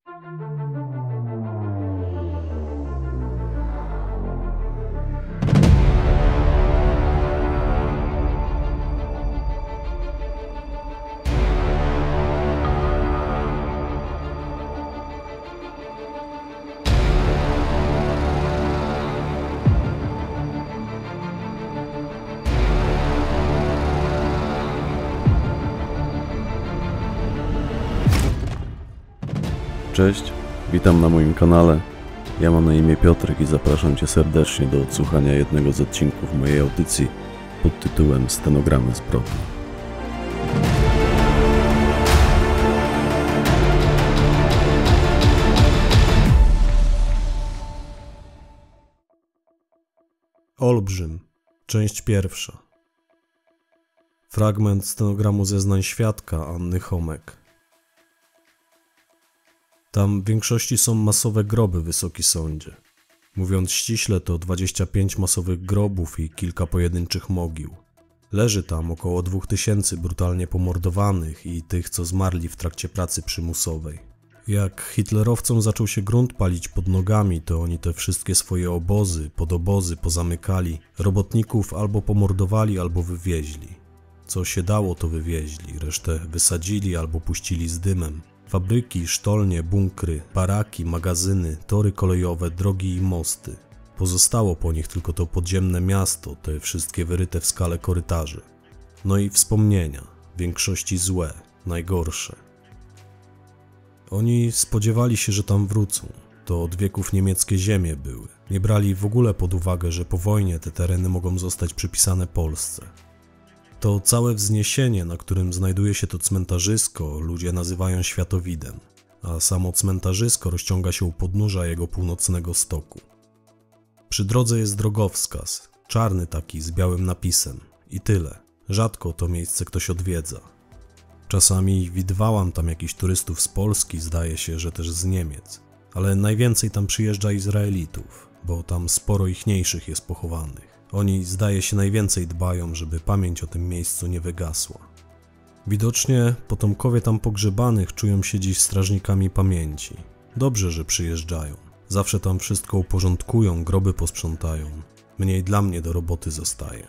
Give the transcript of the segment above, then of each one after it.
Cześć, witam na moim kanale. Ja mam na imię Piotrek i zapraszam Cię serdecznie do odsłuchania jednego z odcinków mojej audycji pod tytułem Stenogramy zbrodni. Olbrzym, część pierwsza. Fragment stenogramu zeznań świadka Anny Chomek. Tam w większości są masowe groby, Wysoki Sądzie. Mówiąc ściśle, to 25 masowych grobów i kilka pojedynczych mogił. Leży tam około 2000 brutalnie pomordowanych i tych, co zmarli w trakcie pracy przymusowej. Jak hitlerowcom zaczął się grunt palić pod nogami, to oni te wszystkie swoje obozy, podobozy pozamykali, robotników albo pomordowali, albo wywieźli. Co się dało, to wywieźli, resztę wysadzili albo puścili z dymem. Fabryki, sztolnie, bunkry, baraki, magazyny, tory kolejowe, drogi i mosty. Pozostało po nich tylko to podziemne miasto, te wszystkie wyryte w skale korytarze. No i wspomnienia, w większości złe, najgorsze. Oni spodziewali się, że tam wrócą. To od wieków niemieckie ziemie były. Nie brali w ogóle pod uwagę, że po wojnie te tereny mogą zostać przypisane Polsce. To całe wzniesienie, na którym znajduje się to cmentarzysko, ludzie nazywają Światowidem, a samo cmentarzysko rozciąga się u podnóża jego północnego stoku. Przy drodze jest drogowskaz, czarny taki z białym napisem i tyle. Rzadko to miejsce ktoś odwiedza. Czasami widywałam tam jakichś turystów z Polski, zdaje się, że też z Niemiec, ale najwięcej tam przyjeżdża Izraelitów, bo tam sporo ichniejszych jest pochowanych. Oni, zdaje się, najwięcej dbają, żeby pamięć o tym miejscu nie wygasła. Widocznie potomkowie tam pogrzebanych czują się dziś strażnikami pamięci. Dobrze, że przyjeżdżają. Zawsze tam wszystko uporządkują, groby posprzątają. Mniej dla mnie do roboty zostaje.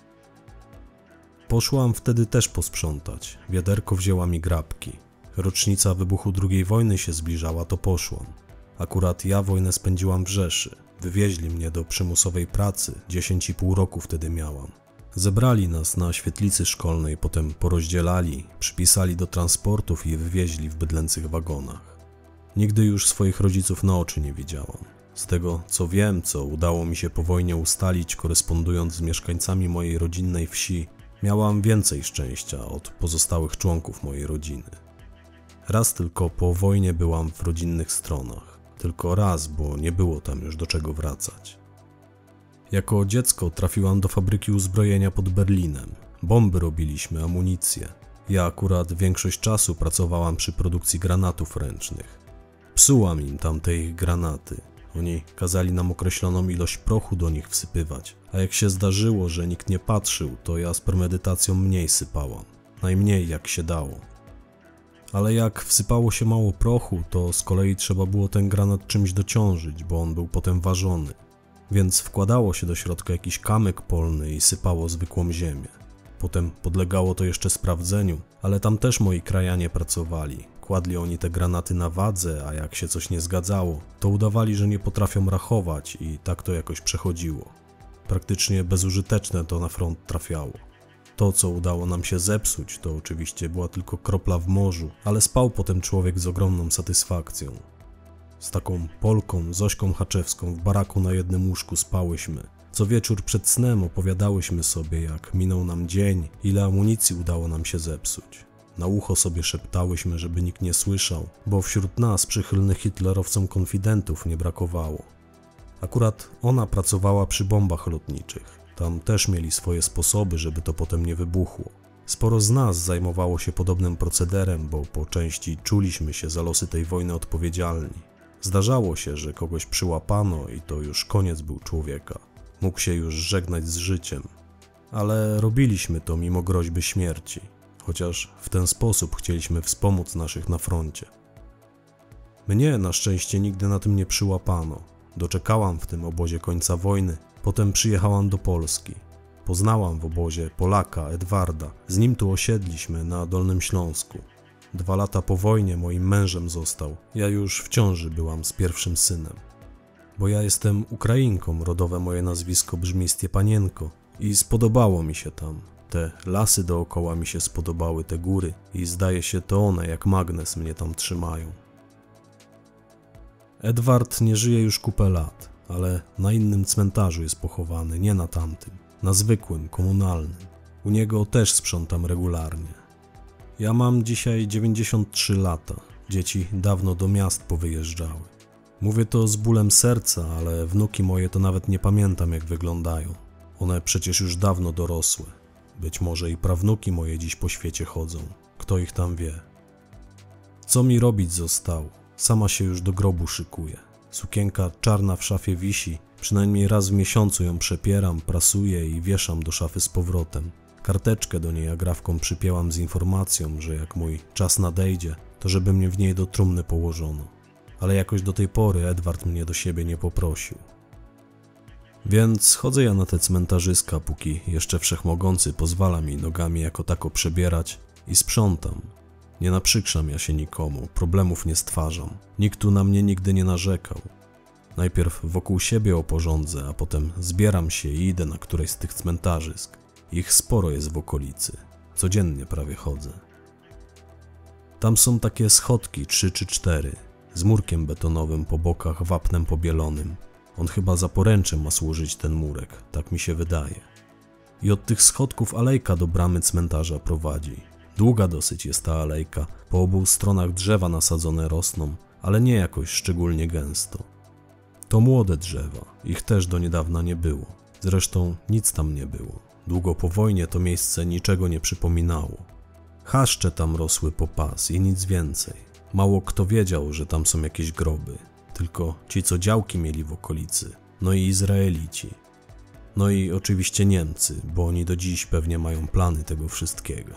Poszłam wtedy też posprzątać. Wiaderko wzięła mi grabki. Rocznica wybuchu II wojny się zbliżała, to poszłam. Akurat ja wojnę spędziłam w Rzeszy. Wywieźli mnie do przymusowej pracy, 10,5 roku wtedy miałam. Zebrali nas na świetlicy szkolnej, potem porozdzielali, przypisali do transportów i wywieźli w bydlęcych wagonach. Nigdy już swoich rodziców na oczy nie widziałam. Z tego co wiem, co udało mi się po wojnie ustalić, korespondując z mieszkańcami mojej rodzinnej wsi, miałam więcej szczęścia od pozostałych członków mojej rodziny. Raz tylko po wojnie byłam w rodzinnych stronach. Tylko raz, bo nie było tam już do czego wracać. Jako dziecko trafiłam do fabryki uzbrojenia pod Berlinem. Bomby robiliśmy, amunicję. Ja akurat większość czasu pracowałam przy produkcji granatów ręcznych. Psułam im tamte ich granaty. Oni kazali nam określoną ilość prochu do nich wsypywać, a jak się zdarzyło, że nikt nie patrzył, to ja z premedytacją mniej sypałam. Najmniej jak się dało. Ale jak wsypało się mało prochu, to z kolei trzeba było ten granat czymś dociążyć, bo on był potem ważony. Więc wkładało się do środka jakiś kamyk polny i sypało zwykłą ziemię. Potem podlegało to jeszcze sprawdzeniu, ale tam też moi krajanie pracowali. Kładli oni te granaty na wadze, a jak się coś nie zgadzało, to udawali, że nie potrafią rachować i tak to jakoś przechodziło. Praktycznie bezużyteczne to na front trafiało. To, co udało nam się zepsuć, to oczywiście była tylko kropla w morzu, ale spał potem człowiek z ogromną satysfakcją. Z taką Polką, Zośką Haczewską w baraku na jednym łóżku spałyśmy. Co wieczór przed snem opowiadałyśmy sobie, jak minął nam dzień, ile amunicji udało nam się zepsuć. Na ucho sobie szeptałyśmy, żeby nikt nie słyszał, bo wśród nas przychylnych hitlerowcom konfidentów nie brakowało. Akurat ona pracowała przy bombach lotniczych. Tam też mieli swoje sposoby, żeby to potem nie wybuchło. Sporo z nas zajmowało się podobnym procederem, bo po części czuliśmy się za losy tej wojny odpowiedzialni. Zdarzało się, że kogoś przyłapano i to już koniec był człowieka. Mógł się już żegnać z życiem. Ale robiliśmy to mimo groźby śmierci, chociaż w ten sposób chcieliśmy wspomóc naszych na froncie. Mnie na szczęście nigdy na tym nie przyłapano. Doczekałam w tym obozie końca wojny, potem przyjechałam do Polski. Poznałam w obozie Polaka, Edwarda. Z nim tu osiedliśmy na Dolnym Śląsku. 2 lata po wojnie moim mężem został. Ja już w ciąży byłam z pierwszym synem. Bo ja jestem Ukrainką, rodowe moje nazwisko brzmi Stepanienko i spodobało mi się tam. Te lasy dookoła mi się spodobały, te góry i zdaje się to one jak magnes mnie tam trzymają. Edward nie żyje już kupę lat, ale na innym cmentarzu jest pochowany, nie na tamtym, na zwykłym, komunalnym. U niego też sprzątam regularnie. Ja mam dzisiaj 93 lata, dzieci dawno do miast powyjeżdżały. Mówię to z bólem serca, ale wnuki moje to nawet nie pamiętam jak wyglądają. One przecież już dawno dorosłe. Być może i prawnuki moje dziś po świecie chodzą. Kto ich tam wie. Co mi robić zostało? Sama się już do grobu szykuję. Sukienka czarna w szafie wisi. Przynajmniej raz w miesiącu ją przepieram, prasuję i wieszam do szafy z powrotem. Karteczkę do niej agrafką przypięłam z informacją, że jak mój czas nadejdzie, to żeby mnie w niej do trumny położono. Ale jakoś do tej pory Edward mnie do siebie nie poprosił. Więc chodzę ja na te cmentarzyska, póki jeszcze wszechmogący pozwala mi nogami jako tako przebierać i sprzątam. Nie naprzykrzam ja się nikomu, problemów nie stwarzam. Nikt tu na mnie nigdy nie narzekał. Najpierw wokół siebie oporządzę, a potem zbieram się i idę na któreś z tych cmentarzysk. Ich sporo jest w okolicy. Codziennie prawie chodzę. Tam są takie schodki 3 czy 4, z murkiem betonowym po bokach wapnem pobielonym. On chyba za poręcze ma służyć ten murek, tak mi się wydaje. I od tych schodków alejka do bramy cmentarza prowadzi. Długa dosyć jest ta alejka, po obu stronach drzewa nasadzone rosną, ale nie jakoś szczególnie gęsto. To młode drzewa, ich też do niedawna nie było. Zresztą nic tam nie było. Długo po wojnie to miejsce niczego nie przypominało. Chaszcze tam rosły po pas i nic więcej. Mało kto wiedział, że tam są jakieś groby. Tylko ci, co działki mieli w okolicy. No i Izraelici. No i oczywiście Niemcy, bo oni do dziś pewnie mają plany tego wszystkiego.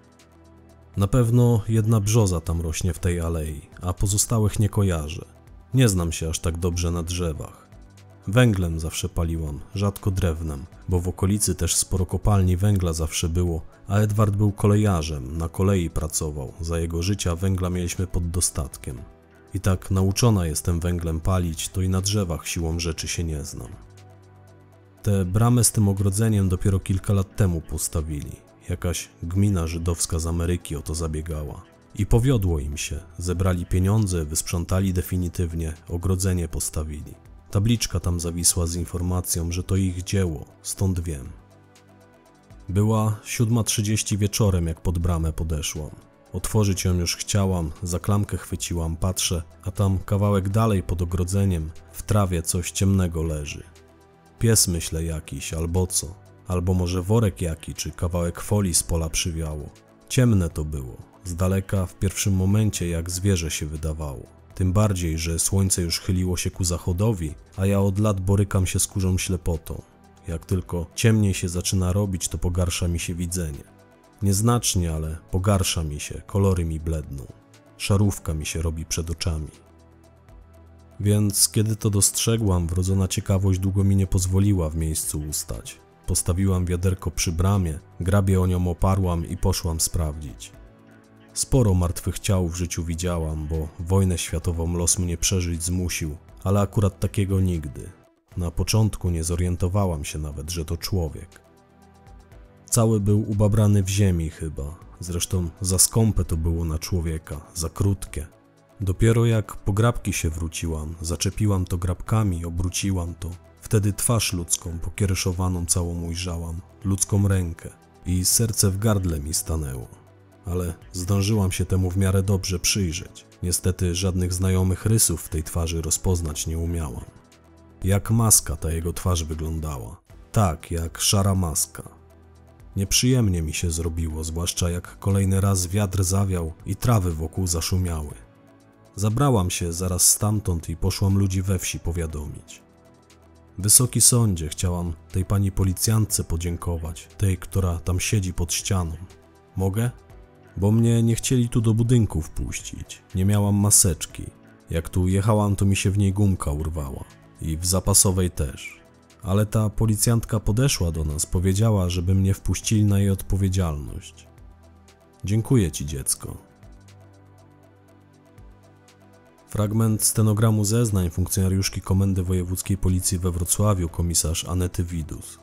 Na pewno jedna brzoza tam rośnie w tej alei, a pozostałych nie kojarzę. Nie znam się aż tak dobrze na drzewach. Węglem zawsze paliłam, rzadko drewnem, bo w okolicy też sporo kopalni węgla zawsze było, a Edward był kolejarzem, na kolei pracował, za jego życia węgla mieliśmy pod dostatkiem. I tak nauczona jestem węglem palić, to i na drzewach siłą rzeczy się nie znam. Tę bramę z tym ogrodzeniem dopiero kilka lat temu postawili. Jakaś gmina żydowska z Ameryki o to zabiegała. I powiodło im się, zebrali pieniądze, wysprzątali definitywnie, ogrodzenie postawili. Tabliczka tam zawisła z informacją, że to ich dzieło, stąd wiem. Była 7:30 wieczorem, jak pod bramę podeszłam. Otworzyć ją już chciałam, za klamkę chwyciłam, patrzę, a tam kawałek dalej pod ogrodzeniem, w trawie coś ciemnego leży. Pies myślę jakiś, albo co, albo może worek jaki, czy kawałek folii z pola przywiało. Ciemne to było, z daleka w pierwszym momencie jak zwierzę się wydawało. Tym bardziej, że słońce już chyliło się ku zachodowi, a ja od lat borykam się z kurzą ślepotą. Jak tylko ciemniej się zaczyna robić, to pogarsza mi się widzenie. Nieznacznie, ale pogarsza mi się, kolory mi bledną. Szarówka mi się robi przed oczami. Więc kiedy to dostrzegłam, wrodzona ciekawość długo mi nie pozwoliła w miejscu ustać. Postawiłam wiaderko przy bramie, grabie o nią oparłam i poszłam sprawdzić. Sporo martwych ciał w życiu widziałam, bo wojnę światową los mnie przeżyć zmusił, ale akurat takiego nigdy. Na początku nie zorientowałam się nawet, że to człowiek. Cały był ubabrany w ziemi chyba, zresztą za skąpe to było na człowieka, za krótkie. Dopiero jak po grabki się wróciłam, zaczepiłam to grabkami, obróciłam to. Wtedy twarz ludzką, pokiereszowaną całą ujrzałam, ludzką rękę i serce w gardle mi stanęło. Ale zdążyłam się temu w miarę dobrze przyjrzeć. Niestety żadnych znajomych rysów w tej twarzy rozpoznać nie umiałam. Jak maska ta jego twarz wyglądała. Tak, jak szara maska. Nieprzyjemnie mi się zrobiło, zwłaszcza jak kolejny raz wiatr zawiał i trawy wokół zaszumiały. Zabrałam się zaraz stamtąd i poszłam ludzi we wsi powiadomić. Wysoki sądzie, chciałam tej pani policjantce podziękować, tej, która tam siedzi pod ścianą. Mogę? Bo mnie nie chcieli tu do budynku wpuścić, nie miałam maseczki. Jak tu jechałam, to mi się w niej gumka urwała. I w zapasowej też. Ale ta policjantka podeszła do nas, powiedziała, żeby mnie wpuścili na jej odpowiedzialność. Dziękuję ci, dziecko. Fragment stenogramu zeznań funkcjonariuszki Komendy Wojewódzkiej Policji we Wrocławiu, komisarz Anety Widus.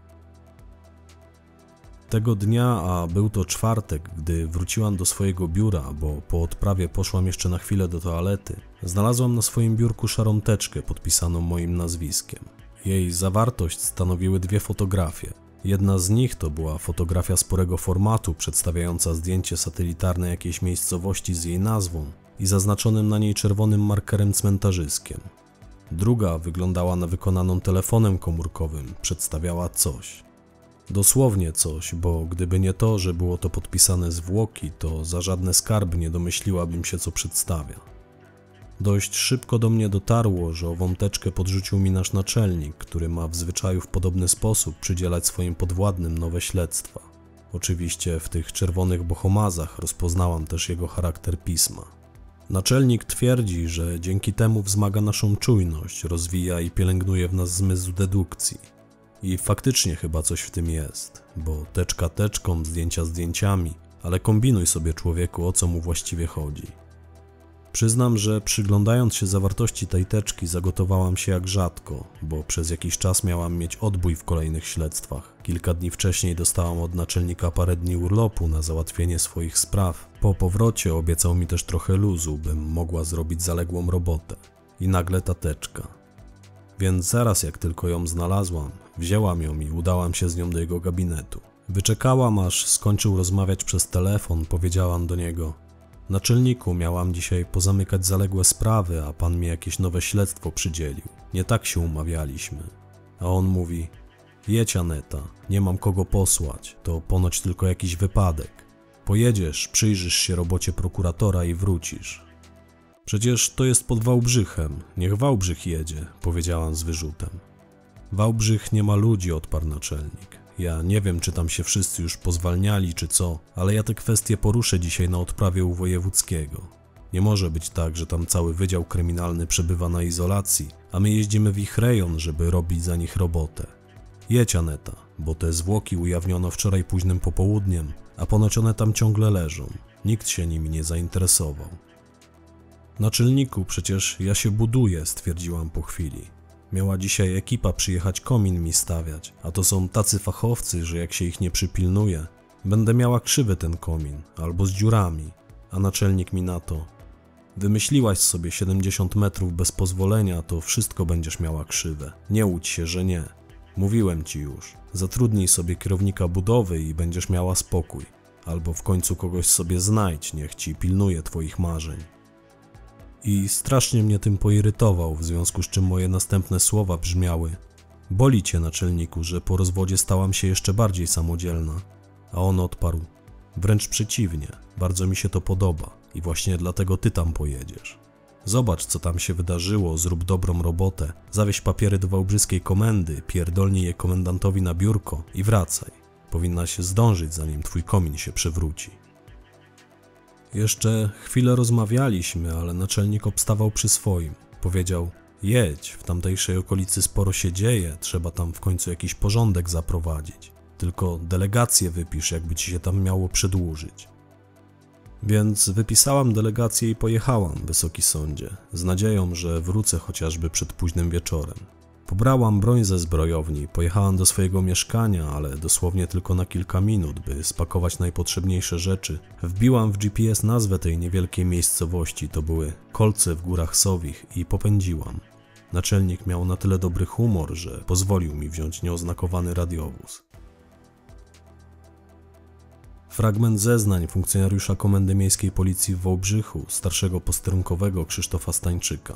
Tego dnia, a był to czwartek, gdy wróciłam do swojego biura, bo po odprawie poszłam jeszcze na chwilę do toalety, znalazłam na swoim biurku szarą teczkę podpisaną moim nazwiskiem. Jej zawartość stanowiły 2 fotografie. Jedna z nich to była fotografia sporego formatu przedstawiająca zdjęcie satelitarne jakiejś miejscowości z jej nazwą i zaznaczonym na niej czerwonym markerem cmentarzyskiem. Druga wyglądała na wykonaną telefonem komórkowym, przedstawiała coś. Dosłownie coś, bo gdyby nie to, że było to podpisane zwłoki, to za żadne skarby nie domyśliłabym się, co przedstawia. Dość szybko do mnie dotarło, że ową teczkę podrzucił mi nasz naczelnik, który ma w zwyczaju w podobny sposób przydzielać swoim podwładnym nowe śledztwa. Oczywiście w tych czerwonych bohomazach rozpoznałam też jego charakter pisma. Naczelnik twierdzi, że dzięki temu wzmaga naszą czujność, rozwija i pielęgnuje w nas zmysł dedukcji. I faktycznie chyba coś w tym jest, bo teczka teczką, zdjęcia zdjęciami, ale kombinuj sobie, człowieku, o co mu właściwie chodzi. Przyznam, że przyglądając się zawartości tej teczki zagotowałam się jak rzadko, bo przez jakiś czas miałam mieć odbój w kolejnych śledztwach. Kilka dni wcześniej dostałam od naczelnika parę dni urlopu na załatwienie swoich spraw. Po powrocie obiecał mi też trochę luzu, bym mogła zrobić zaległą robotę. I nagle ta teczka. Więc zaraz jak tylko ją znalazłam, wzięłam ją i udałam się z nią do jego gabinetu. Wyczekałam, aż skończył rozmawiać przez telefon, powiedziałam do niego: naczelniku, miałam dzisiaj pozamykać zaległe sprawy, a pan mi jakieś nowe śledztwo przydzielił. Nie tak się umawialiśmy. A on mówi: jedź, Aneta, nie mam kogo posłać, to ponoć tylko jakiś wypadek. Pojedziesz, przyjrzysz się robocie prokuratora i wrócisz. Przecież to jest pod Wałbrzychem, niech Wałbrzych jedzie, powiedziałam z wyrzutem. Wałbrzych nie ma ludzi, odparł naczelnik. Ja nie wiem, czy tam się wszyscy już pozwalniali, czy co, ale ja te kwestie poruszę dzisiaj na odprawie u wojewódzkiego. Nie może być tak, że tam cały wydział kryminalny przebywa na izolacji, a my jeździmy w ich rejon, żeby robić za nich robotę. Jedź, Aneta, bo te zwłoki ujawniono wczoraj późnym popołudniem, a ponoć one tam ciągle leżą. Nikt się nimi nie zainteresował. Naczelniku, przecież ja się buduję, stwierdziłam po chwili. Miała dzisiaj ekipa przyjechać komin mi stawiać, a to są tacy fachowcy, że jak się ich nie przypilnuje, będę miała krzywy ten komin, albo z dziurami. A naczelnik mi na to: wymyśliłaś sobie 70 metrów bez pozwolenia, to wszystko będziesz miała krzywe. Nie łudź się, że nie. Mówiłem ci już, zatrudnij sobie kierownika budowy i będziesz miała spokój. Albo w końcu kogoś sobie znajdź, niech ci pilnuje twoich marzeń. I strasznie mnie tym poirytował, w związku z czym moje następne słowa brzmiały: boli cię, naczelniku, że po rozwodzie stałam się jeszcze bardziej samodzielna. A on odparł: wręcz przeciwnie, bardzo mi się to podoba i właśnie dlatego ty tam pojedziesz. Zobacz, co tam się wydarzyło, zrób dobrą robotę, zawieź papiery do wałbrzyskiej komendy, pierdolnij je komendantowi na biurko i wracaj. Powinnaś zdążyć, zanim twój komin się przewróci. Jeszcze chwilę rozmawialiśmy, ale naczelnik obstawał przy swoim. Powiedział: jedź, w tamtejszej okolicy sporo się dzieje, trzeba tam w końcu jakiś porządek zaprowadzić. Tylko delegację wypisz, jakby ci się tam miało przedłużyć. Więc wypisałam delegację i pojechałam, wysoki sądzie, z nadzieją, że wrócę chociażby przed późnym wieczorem. Pobrałam broń ze zbrojowni, pojechałam do swojego mieszkania, ale dosłownie tylko na kilka minut, by spakować najpotrzebniejsze rzeczy. Wbiłam w GPS nazwę tej niewielkiej miejscowości, to były Kolce w Górach Sowich, i popędziłam. Naczelnik miał na tyle dobry humor, że pozwolił mi wziąć nieoznakowany radiowóz. Fragment zeznań funkcjonariusza Komendy Miejskiej Policji w Wałbrzychu, starszego posterunkowego Krzysztofa Stańczyka.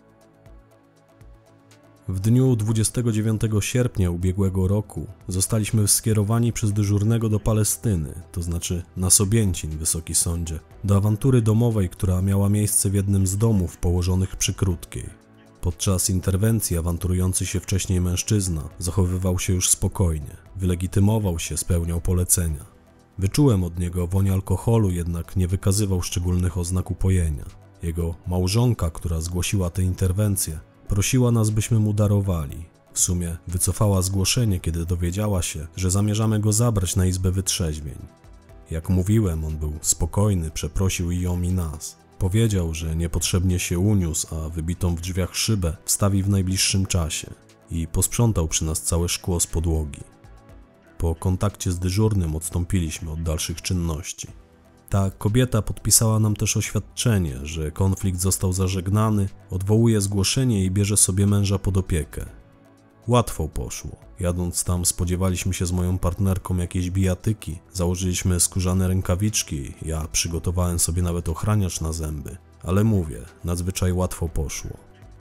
W dniu 29 sierpnia ubiegłego roku zostaliśmy skierowani przez dyżurnego do Palestyny, to znaczy na Sobięcin, wysoki sądzie, do awantury domowej, która miała miejsce w jednym z domów położonych przy Krótkiej. Podczas interwencji awanturujący się wcześniej mężczyzna zachowywał się już spokojnie, wylegitymował się, spełniał polecenia. Wyczułem od niego woń alkoholu, jednak nie wykazywał szczególnych oznak upojenia. Jego małżonka, która zgłosiła tę interwencję, prosiła nas, byśmy mu darowali. W sumie wycofała zgłoszenie, kiedy dowiedziała się, że zamierzamy go zabrać na izbę wytrzeźwień. Jak mówiłem, on był spokojny, przeprosił i ją i nas. Powiedział, że niepotrzebnie się uniósł, a wybitą w drzwiach szybę wstawi w najbliższym czasie i posprzątał przy nas całe szkło z podłogi. Po kontakcie z dyżurnym odstąpiliśmy od dalszych czynności. Ta kobieta podpisała nam też oświadczenie, że konflikt został zażegnany, odwołuje zgłoszenie i bierze sobie męża pod opiekę. Łatwo poszło. Jadąc tam spodziewaliśmy się z moją partnerką jakiejś bijatyki, założyliśmy skórzane rękawiczki, ja przygotowałem sobie nawet ochraniacz na zęby, ale mówię, nadzwyczaj łatwo poszło.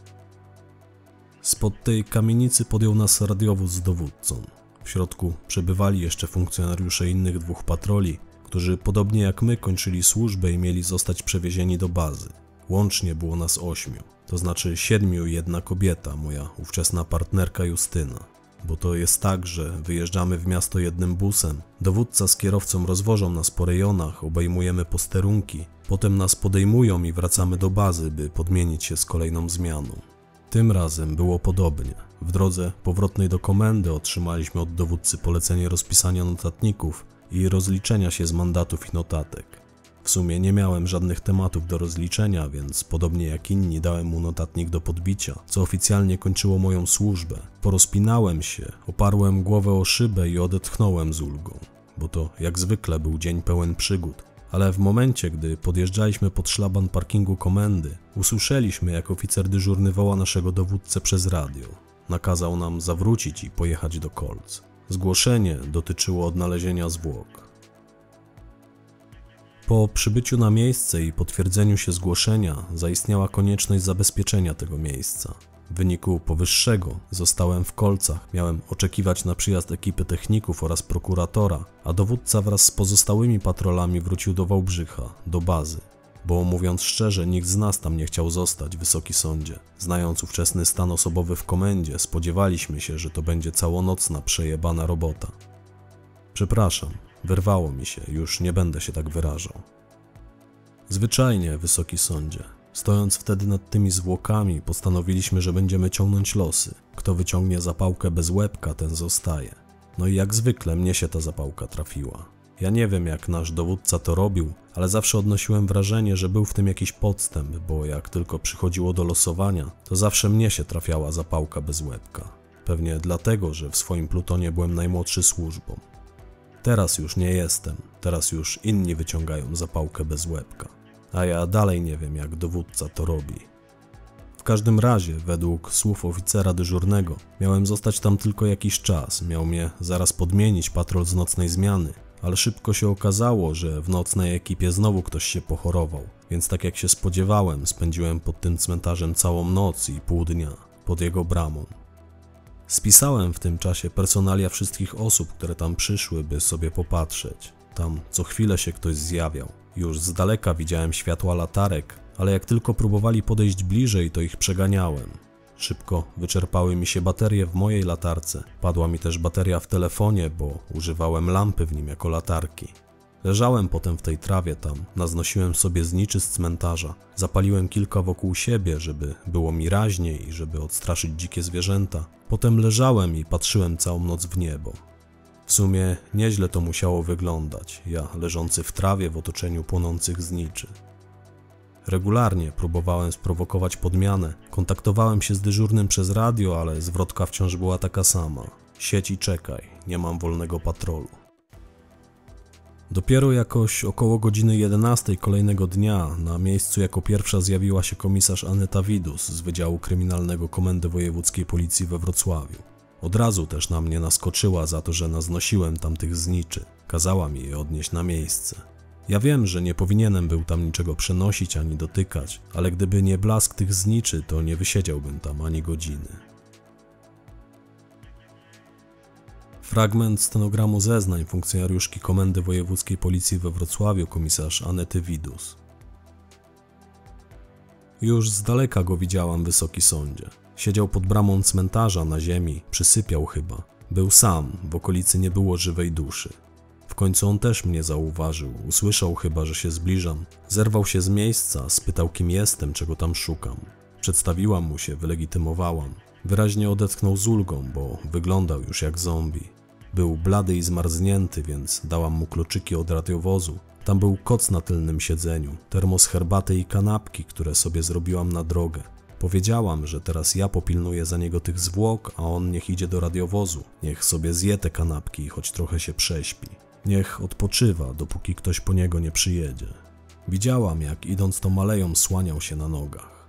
Spod tej kamienicy podjął nas radiowóz z dowódcą. W środku przebywali jeszcze funkcjonariusze innych 2 patroli, którzy podobnie jak my kończyli służbę i mieli zostać przewiezieni do bazy. Łącznie było nas 8, to znaczy 7 i 1 kobieta, moja ówczesna partnerka Justyna. Bo to jest tak, że wyjeżdżamy w miasto jednym busem, dowódca z kierowcą rozwożą nas po rejonach, obejmujemy posterunki, potem nas podejmują i wracamy do bazy, by podmienić się z kolejną zmianą. Tym razem było podobnie. W drodze powrotnej do komendy otrzymaliśmy od dowódcy polecenie rozpisania notatników i rozliczenia się z mandatów i notatek. W sumie nie miałem żadnych tematów do rozliczenia, więc podobnie jak inni dałem mu notatnik do podbicia, co oficjalnie kończyło moją służbę. Porozpinałem się, oparłem głowę o szybę i odetchnąłem z ulgą, bo to jak zwykle był dzień pełen przygód. Ale w momencie, gdy podjeżdżaliśmy pod szlaban parkingu komendy, usłyszeliśmy, jak oficer dyżurny woła naszego dowódcę przez radio. Nakazał nam zawrócić i pojechać do Kolc. Zgłoszenie dotyczyło odnalezienia zwłok. Po przybyciu na miejsce i potwierdzeniu się zgłoszenia zaistniała konieczność zabezpieczenia tego miejsca. W wyniku powyższego zostałem w Kolcach, miałem oczekiwać na przyjazd ekipy techników oraz prokuratora, a dowódca wraz z pozostałymi patrolami wrócił do Wałbrzycha, do bazy. Bo mówiąc szczerze, nikt z nas tam nie chciał zostać, Wysoki Sądzie. Znając ówczesny stan osobowy w komendzie, spodziewaliśmy się, że to będzie całonocna, przejebana robota. Przepraszam, wyrwało mi się, już nie będę się tak wyrażał. Zwyczajnie, Wysoki Sądzie. Stojąc wtedy nad tymi zwłokami, postanowiliśmy, że będziemy ciągnąć losy. Kto wyciągnie zapałkę bez łebka, ten zostaje. No i jak zwykle mnie się ta zapałka trafiła. Ja nie wiem, jak nasz dowódca to robił, ale zawsze odnosiłem wrażenie, że był w tym jakiś podstęp, bo jak tylko przychodziło do losowania, to zawsze mnie się trafiała zapałka bez łebka. Pewnie dlatego, że w swoim plutonie byłem najmłodszy służbą. Teraz już nie jestem, teraz już inni wyciągają zapałkę bez łebka. A ja dalej nie wiem, jak dowódca to robi. W każdym razie, według słów oficera dyżurnego, miałem zostać tam tylko jakiś czas, miał mnie zaraz podmienić patrol z nocnej zmiany, ale szybko się okazało, że w nocnej ekipie znowu ktoś się pochorował, więc tak jak się spodziewałem, spędziłem pod tym cmentarzem całą noc i pół dnia, pod jego bramą. Spisałem w tym czasie personalia wszystkich osób, które tam przyszły, by sobie popatrzeć. Tam co chwilę się ktoś zjawiał. Już z daleka widziałem światła latarek, ale jak tylko próbowali podejść bliżej, to ich przeganiałem. Szybko wyczerpały mi się baterie w mojej latarce. Padła mi też bateria w telefonie, bo używałem lampy w nim jako latarki. Leżałem potem w tej trawie tam, naznosiłem sobie zniczy z cmentarza. Zapaliłem kilka wokół siebie, żeby było mi raźniej i żeby odstraszyć dzikie zwierzęta. Potem leżałem i patrzyłem całą noc w niebo. W sumie nieźle to musiało wyglądać, ja leżący w trawie w otoczeniu płonących zniczy. Regularnie próbowałem sprowokować podmianę, kontaktowałem się z dyżurnym przez radio, ale zwrotka wciąż była taka sama. Siedź i czekaj, nie mam wolnego patrolu. Dopiero jakoś około godziny 11 kolejnego dnia na miejscu jako pierwsza zjawiła się komisarz Aneta Widus z Wydziału Kryminalnego Komendy Wojewódzkiej Policji we Wrocławiu. Od razu też na mnie naskoczyła za to, że naznosiłem tamtych zniczy. Kazała mi je odnieść na miejsce. Ja wiem, że nie powinienem był tam niczego przenosić ani dotykać, ale gdyby nie blask tych zniczy, to nie wysiedziałbym tam ani godziny. Fragment stenogramu zeznań funkcjonariuszki Komendy Wojewódzkiej Policji we Wrocławiu, komisarz Anety Widus. Już z daleka go widziałam, Wysoki Sądzie. Siedział pod bramą cmentarza na ziemi, przysypiał chyba. Był sam, w okolicy nie było żywej duszy. W końcu on też mnie zauważył, usłyszał chyba, że się zbliżam. Zerwał się z miejsca, spytał, kim jestem, czego tam szukam. Przedstawiłam mu się, wylegitymowałam. Wyraźnie odetchnął z ulgą, bo wyglądał już jak zombie. Był blady i zmarznięty, więc dałam mu kluczyki od radiowozu. Tam był koc na tylnym siedzeniu, termos herbaty i kanapki, które sobie zrobiłam na drogę. Powiedziałam, że teraz ja popilnuję za niego tych zwłok, a on niech idzie do radiowozu. Niech sobie zje te kanapki i choć trochę się prześpi. Niech odpoczywa, dopóki ktoś po niego nie przyjedzie. Widziałam, jak idąc tą aleją słaniał się na nogach.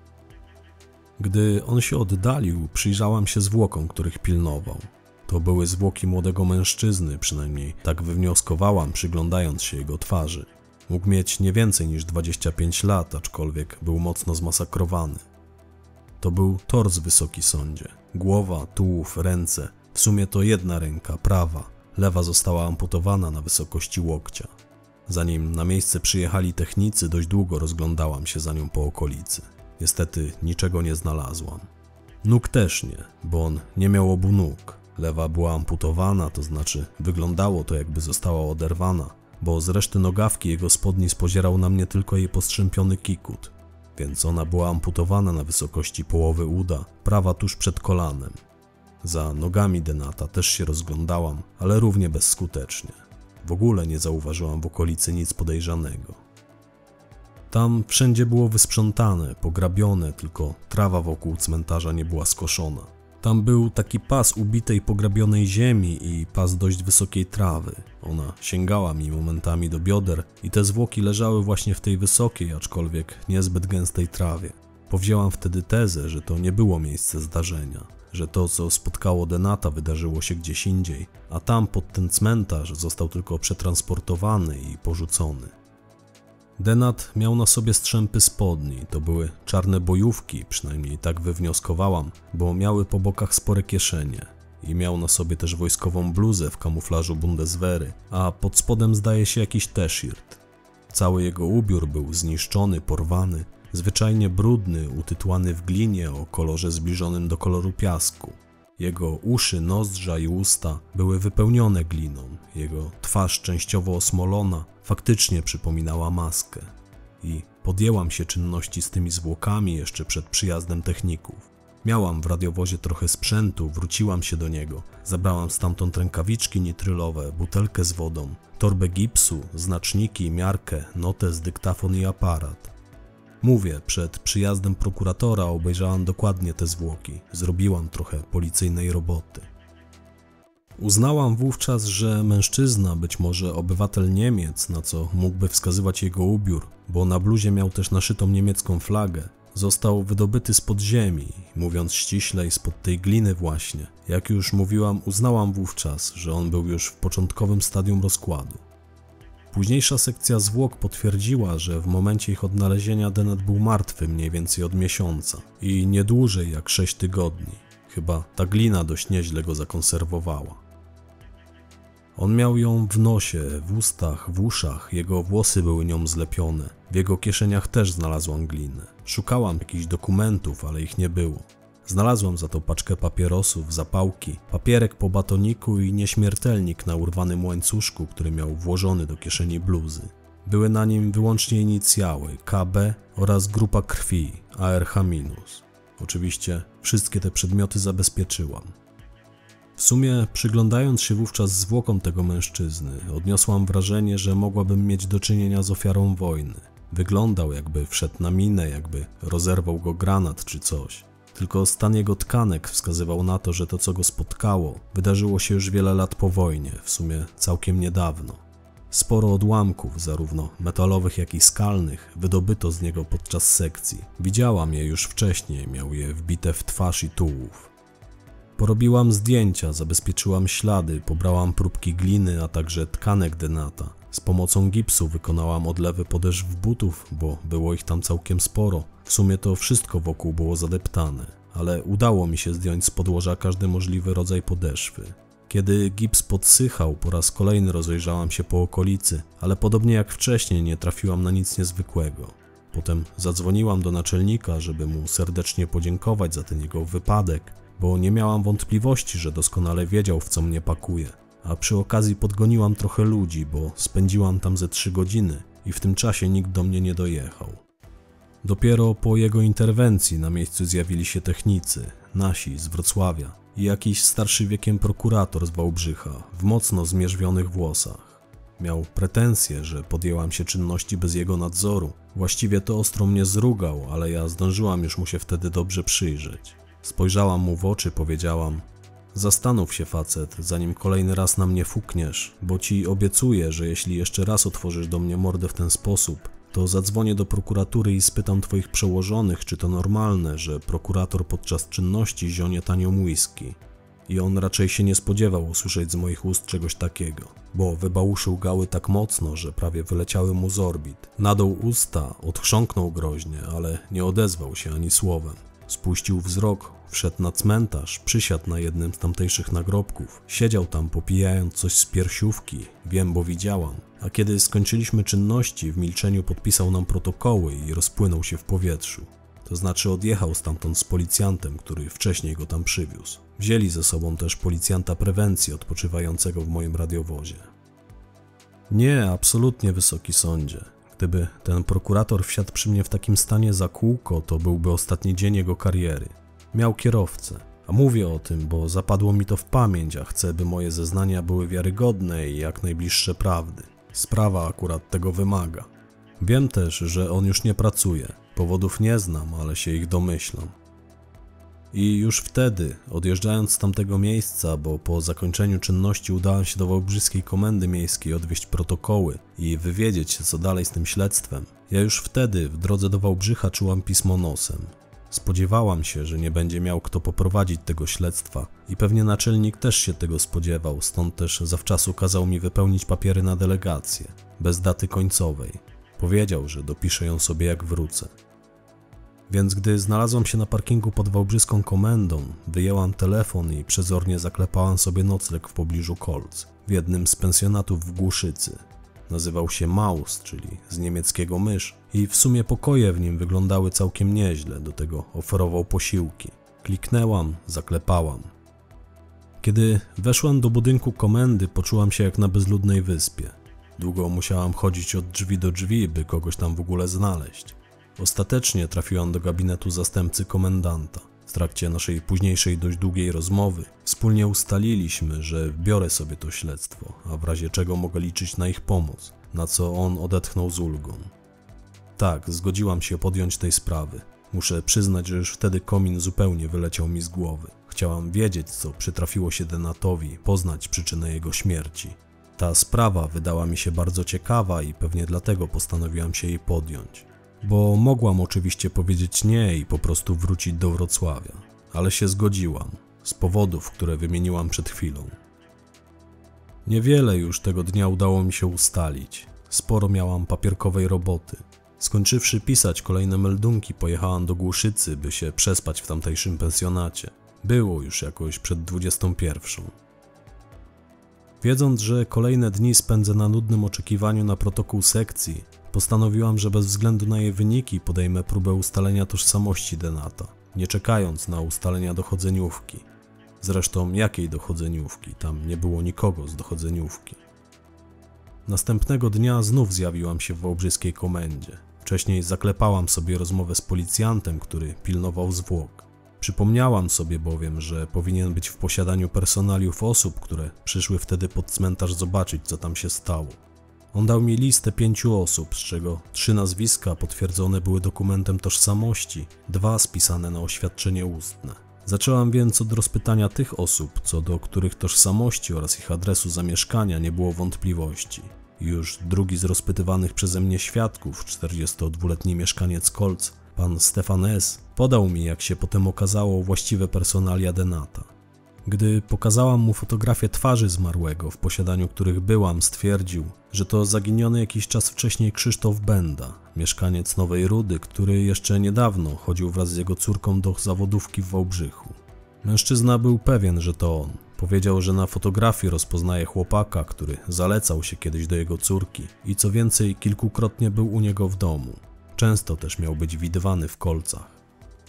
Gdy on się oddalił, przyjrzałam się zwłokom, których pilnował. To były zwłoki młodego mężczyzny, przynajmniej tak wywnioskowałam, przyglądając się jego twarzy. Mógł mieć nie więcej niż 25 lat, aczkolwiek był mocno zmasakrowany. To był tors, wysoki sądzie. Głowa, tułów, ręce. W sumie to jedna ręka, prawa. Lewa została amputowana na wysokości łokcia. Zanim na miejsce przyjechali technicy, dość długo rozglądałam się za nią po okolicy. Niestety niczego nie znalazłam. Nóg też nie, bo on nie miał obu nóg. Lewa była amputowana, to znaczy wyglądało to, jakby została oderwana, bo z reszty nogawki jego spodni spozierał na mnie tylko jej postrzępiony kikut, więc ona była amputowana na wysokości połowy uda, prawa tuż przed kolanem. Za nogami Denata też się rozglądałam, ale równie bezskutecznie. W ogóle nie zauważyłam w okolicy nic podejrzanego. Tam wszędzie było wysprzątane, pograbione, tylko trawa wokół cmentarza nie była skoszona. Tam był taki pas ubitej, pograbionej ziemi i pas dość wysokiej trawy. Ona sięgała mi momentami do bioder i te zwłoki leżały właśnie w tej wysokiej, aczkolwiek niezbyt gęstej trawie. Powzięłam wtedy tezę, że to nie było miejsce zdarzenia, że to, co spotkało Denata, wydarzyło się gdzieś indziej, a tam pod ten cmentarz został tylko przetransportowany i porzucony. Denat miał na sobie strzępy spodni, to były czarne bojówki, przynajmniej tak wywnioskowałam, bo miały po bokach spore kieszenie. I miał na sobie też wojskową bluzę w kamuflażu Bundeswehry, a pod spodem zdaje się jakiś t-shirt. Cały jego ubiór był zniszczony, porwany, zwyczajnie brudny, utytłany w glinie o kolorze zbliżonym do koloru piasku. Jego uszy, nozdrza i usta były wypełnione gliną, jego twarz częściowo osmolona faktycznie przypominała maskę. I podjęłam się czynności z tymi zwłokami jeszcze przed przyjazdem techników. Miałam w radiowozie trochę sprzętu, wróciłam się do niego, zabrałam stamtąd rękawiczki nitrylowe, butelkę z wodą, torbę gipsu, znaczniki, miarkę, notes, dyktafon i aparat. Mówię, przed przyjazdem prokuratora obejrzałam dokładnie te zwłoki, zrobiłam trochę policyjnej roboty. Uznałam wówczas, że mężczyzna, być może obywatel Niemiec, na co mógłby wskazywać jego ubiór, bo na bluzie miał też naszytą niemiecką flagę, został wydobyty spod ziemi, mówiąc ściślej, spod tej gliny właśnie. Jak już mówiłam, uznałam wówczas, że on był już w początkowym stadium rozkładu. Późniejsza sekcja zwłok potwierdziła, że w momencie ich odnalezienia Denat był martwy mniej więcej od miesiąca i nie dłużej jak 6 tygodni. Chyba ta glina dość nieźle go zakonserwowała. On miał ją w nosie, w ustach, w uszach, jego włosy były nią zlepione. W jego kieszeniach też znalazłam glinę. Szukałam jakichś dokumentów, ale ich nie było. Znalazłam za to paczkę papierosów, zapałki, papierek po batoniku i nieśmiertelnik na urwanym łańcuszku, który miał włożony do kieszeni bluzy. Były na nim wyłącznie inicjały KB oraz grupa krwi ARH-. Oczywiście wszystkie te przedmioty zabezpieczyłam. W sumie, przyglądając się wówczas zwłokom tego mężczyzny, odniosłam wrażenie, że mogłabym mieć do czynienia z ofiarą wojny. Wyglądał, jakby wszedł na minę, jakby rozerwał go granat czy coś. Tylko stan jego tkanek wskazywał na to, że to, co go spotkało, wydarzyło się już wiele lat po wojnie, w sumie całkiem niedawno. Sporo odłamków, zarówno metalowych, jak i skalnych, wydobyto z niego podczas sekcji. Widziałam je już wcześniej, miał je wbite w twarz i tułów. Porobiłam zdjęcia, zabezpieczyłam ślady, pobrałam próbki gliny, a także tkanek Denata. Z pomocą gipsu wykonałam odlewy podeszw butów, bo było ich tam całkiem sporo. W sumie to wszystko wokół było zadeptane, ale udało mi się zdjąć z podłoża każdy możliwy rodzaj podeszwy. Kiedy gips podsychał, po raz kolejny rozejrzałam się po okolicy, ale podobnie jak wcześniej nie trafiłam na nic niezwykłego. Potem zadzwoniłam do naczelnika, żeby mu serdecznie podziękować za ten jego wypadek, bo nie miałam wątpliwości, że doskonale wiedział, w co mnie pakuje, a przy okazji podgoniłam trochę ludzi, bo spędziłam tam ze 3 godziny i w tym czasie nikt do mnie nie dojechał. Dopiero po jego interwencji na miejscu zjawili się technicy, nasi z Wrocławia i jakiś starszy wiekiem prokurator z Wałbrzycha w mocno zmierzwionych włosach. Miał pretensje, że podjęłam się czynności bez jego nadzoru. Właściwie to ostro mnie zrugał, ale ja zdążyłam już mu się wtedy dobrze przyjrzeć. Spojrzałam mu w oczy, powiedziałam: zastanów się, facet, zanim kolejny raz na mnie fukniesz, bo ci obiecuję, że jeśli jeszcze raz otworzysz do mnie mordę w ten sposób, to zadzwonię do prokuratury i spytam twoich przełożonych, czy to normalne, że prokurator podczas czynności zionie tanią whisky. I on raczej się nie spodziewał usłyszeć z moich ust czegoś takiego, bo wybałuszy łgały tak mocno, że prawie wyleciały mu z orbit. Nadął usta, odchrząknął groźnie, ale nie odezwał się ani słowem. Spuścił wzrok, wszedł na cmentarz, przysiadł na jednym z tamtejszych nagrobków. Siedział tam popijając coś z piersiówki, wiem, bo widziałam. A kiedy skończyliśmy czynności, w milczeniu podpisał nam protokoły i rozpłynął się w powietrzu. To znaczy odjechał stamtąd z policjantem, który wcześniej go tam przywiózł. Wzięli ze sobą też policjanta prewencji odpoczywającego w moim radiowozie. Nie, absolutnie, wysoki sądzie. Gdyby ten prokurator wsiadł przy mnie w takim stanie za kółko, to byłby ostatni dzień jego kariery. Miał kierowcę. A mówię o tym, bo zapadło mi to w pamięć, a chcę, by moje zeznania były wiarygodne i jak najbliższe prawdy. Sprawa akurat tego wymaga. Wiem też, że on już nie pracuje. Powodów nie znam, ale się ich domyślam. I już wtedy, odjeżdżając z tamtego miejsca, bo po zakończeniu czynności udałem się do Wałbrzyskiej Komendy Miejskiej odwieźć protokoły i wywiedzieć się, co dalej z tym śledztwem, ja już wtedy w drodze do Wałbrzycha czułam pismo nosem. Spodziewałam się, że nie będzie miał kto poprowadzić tego śledztwa i pewnie naczelnik też się tego spodziewał, stąd też zawczasu kazał mi wypełnić papiery na delegację, bez daty końcowej. Powiedział, że dopiszę ją sobie jak wrócę. Więc gdy znalazłam się na parkingu pod Wałbrzyską Komendą, wyjęłam telefon i przezornie zaklepałam sobie nocleg w pobliżu Kolc, w jednym z pensjonatów w Głuszycy. Nazywał się Maus, czyli z niemieckiego mysz, i w sumie pokoje w nim wyglądały całkiem nieźle, do tego oferował posiłki. Kliknęłam, zaklepałam. Kiedy weszłam do budynku komendy, poczułam się jak na bezludnej wyspie. Długo musiałam chodzić od drzwi do drzwi, by kogoś tam w ogóle znaleźć. Ostatecznie trafiłam do gabinetu zastępcy komendanta. W trakcie naszej późniejszej dość długiej rozmowy wspólnie ustaliliśmy, że biorę sobie to śledztwo, a w razie czego mogę liczyć na ich pomoc, na co on odetchnął z ulgą. Tak, zgodziłam się podjąć tej sprawy. Muszę przyznać, że już wtedy komin zupełnie wyleciał mi z głowy. Chciałam wiedzieć, co przytrafiło się Denatowi, poznać przyczynę jego śmierci. Ta sprawa wydała mi się bardzo ciekawa i pewnie dlatego postanowiłam się jej podjąć. Bo mogłam oczywiście powiedzieć nie i po prostu wrócić do Wrocławia, ale się zgodziłam, z powodów, które wymieniłam przed chwilą. Niewiele już tego dnia udało mi się ustalić, sporo miałam papierkowej roboty. Skończywszy pisać kolejne meldunki, pojechałam do Głuszycy, by się przespać w tamtejszym pensjonacie. Było już jakoś przed 21. Wiedząc, że kolejne dni spędzę na nudnym oczekiwaniu na protokół sekcji, postanowiłam, że bez względu na jej wyniki podejmę próbę ustalenia tożsamości Denata, nie czekając na ustalenia dochodzeniówki. Zresztą jakiej dochodzeniówki? Tam nie było nikogo z dochodzeniówki. Następnego dnia znów zjawiłam się w Wałbrzyskiej Komendzie. Wcześniej zaklepałam sobie rozmowę z policjantem, który pilnował zwłok. Przypomniałam sobie bowiem, że powinien być w posiadaniu personaliów osób, które przyszły wtedy pod cmentarz zobaczyć, co tam się stało. On dał mi listę 5 osób, z czego 3 nazwiska potwierdzone były dokumentem tożsamości, 2 spisane na oświadczenie ustne. Zaczęłam więc od rozpytania tych osób, co do których tożsamości oraz ich adresu zamieszkania nie było wątpliwości. Już drugi z rozpytywanych przeze mnie świadków, 42-letni mieszkaniec Kolc, pan Stefan S., podał mi, jak się potem okazało, właściwe personalia Denata. Gdy pokazałam mu fotografię twarzy zmarłego, w posiadaniu których byłam, stwierdził, że to zaginiony jakiś czas wcześniej Krzysztof Benda, mieszkaniec Nowej Rudy, który jeszcze niedawno chodził wraz z jego córką do zawodówki w Wałbrzychu. Mężczyzna był pewien, że to on. Powiedział, że na fotografii rozpoznaje chłopaka, który zalecał się kiedyś do jego córki i co więcej kilkukrotnie był u niego w domu. Często też miał być widywany w Kolcach.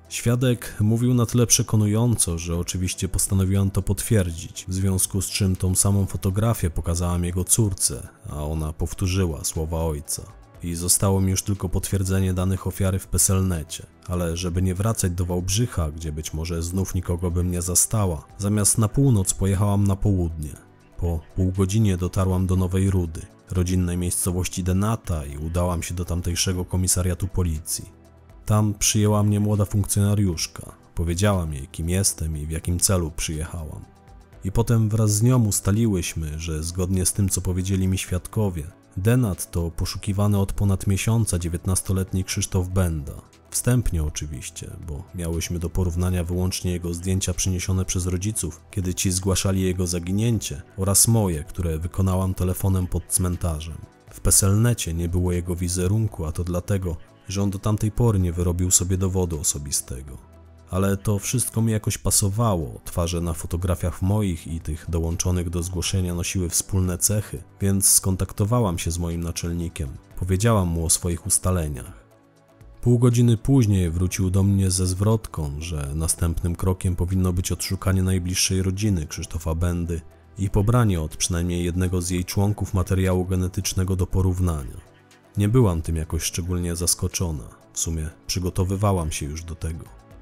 Świadek mówił na tyle przekonująco, że oczywiście postanowiłam to potwierdzić, w związku z czym tą samą fotografię pokazałam jego córce, a ona powtórzyła słowa ojca. I zostało mi już tylko potwierdzenie danych ofiary w PESEL-necie, ale żeby nie wracać do Wałbrzycha, gdzie być może znów nikogo bym nie zastała, zamiast na północ pojechałam na południe. Po pół godzinie dotarłam do Nowej Rudy, rodzinnej miejscowości Denata, i udałam się do tamtejszego komisariatu policji. Tam przyjęła mnie młoda funkcjonariuszka. Powiedziałam jej, kim jestem i w jakim celu przyjechałam. I potem wraz z nią ustaliłyśmy, że zgodnie z tym, co powiedzieli mi świadkowie, Denat to poszukiwany od ponad miesiąca 19-letni Krzysztof Benda. Wstępnie oczywiście, bo miałyśmy do porównania wyłącznie jego zdjęcia przyniesione przez rodziców, kiedy ci zgłaszali jego zaginięcie, oraz moje, które wykonałam telefonem pod cmentarzem. W PESEL-necie nie było jego wizerunku, a to dlatego, że on do tamtej pory nie wyrobił sobie dowodu osobistego. Ale to wszystko mi jakoś pasowało, twarze na fotografiach moich i tych dołączonych do zgłoszenia nosiły wspólne cechy, więc skontaktowałam się z moim naczelnikiem, powiedziałam mu o swoich ustaleniach. Pół godziny później wrócił do mnie ze zwrotką, że następnym krokiem powinno być odszukanie najbliższej rodziny Krzysztofa Bendy i pobranie od przynajmniej jednego z jej członków materiału genetycznego do porównania. Nie byłam tym jakoś szczególnie zaskoczona, w sumie przygotowywałam się już do tego.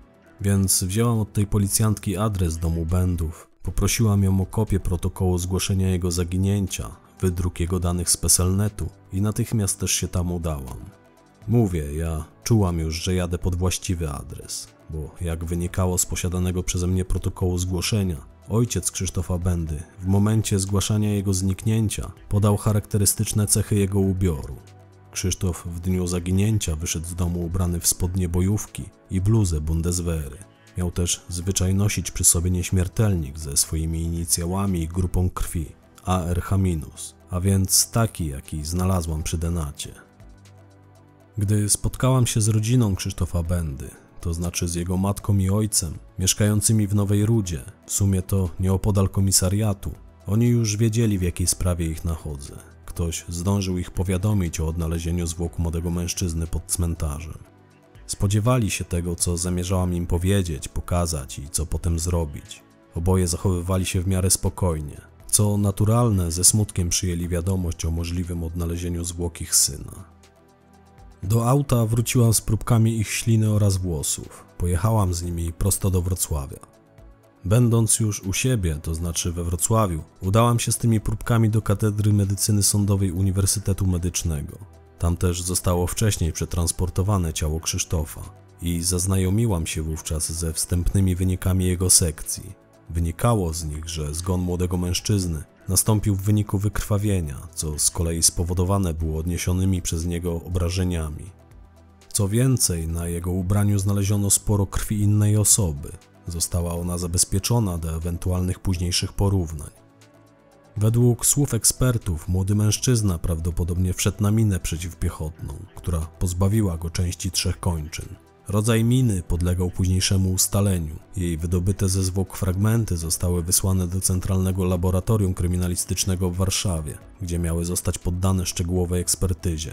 Więc wzięłam od tej policjantki adres domu Bendów, poprosiłam ją o kopię protokołu zgłoszenia jego zaginięcia, wydruk jego danych z PESEL-netu i natychmiast też się tam udałam. Mówię, ja czułam już, że jadę pod właściwy adres, bo jak wynikało z posiadanego przeze mnie protokołu zgłoszenia, ojciec Krzysztofa Bendy w momencie zgłaszania jego zniknięcia podał charakterystyczne cechy jego ubioru. Krzysztof w dniu zaginięcia wyszedł z domu ubrany w spodnie bojówki i bluzę Bundeswehry. Miał też zwyczaj nosić przy sobie nieśmiertelnik ze swoimi inicjałami i grupą krwi ARH-, a więc taki, jaki znalazłam przy Denacie. Gdy spotkałam się z rodziną Krzysztofa Bendy, to znaczy z jego matką i ojcem, mieszkającymi w Nowej Rudzie, w sumie to nieopodal komisariatu, oni już wiedzieli, w jakiej sprawie ich nachodzę. Ktoś zdążył ich powiadomić o odnalezieniu zwłok młodego mężczyzny pod cmentarzem. Spodziewali się tego, co zamierzałam im powiedzieć, pokazać i co potem zrobić. Oboje zachowywali się w miarę spokojnie. Co naturalne, ze smutkiem przyjęli wiadomość o możliwym odnalezieniu zwłok ich syna. Do auta wróciłam z próbkami ich śliny oraz włosów. Pojechałam z nimi prosto do Wrocławia. Będąc już u siebie, to znaczy we Wrocławiu, udałam się z tymi próbkami do Katedry Medycyny Sądowej Uniwersytetu Medycznego. Tam też zostało wcześniej przetransportowane ciało Krzysztofa i zaznajomiłam się wówczas ze wstępnymi wynikami jego sekcji. Wynikało z nich, że zgon młodego mężczyzny nastąpił w wyniku wykrwawienia, co z kolei spowodowane było odniesionymi przez niego obrażeniami. Co więcej, na jego ubraniu znaleziono sporo krwi innej osoby. Została ona zabezpieczona do ewentualnych późniejszych porównań. Według słów ekspertów młody mężczyzna prawdopodobnie wszedł na minę przeciwpiechotną, która pozbawiła go części 3 kończyn. Rodzaj miny podlegał późniejszemu ustaleniu. Jej wydobyte ze zwłok fragmenty zostały wysłane do Centralnego Laboratorium Kryminalistycznego w Warszawie, gdzie miały zostać poddane szczegółowej ekspertyzie.